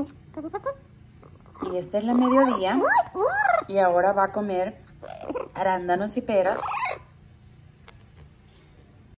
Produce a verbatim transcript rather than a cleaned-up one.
Y esta es la mediodía. Y ahora va a comer arándanos y peras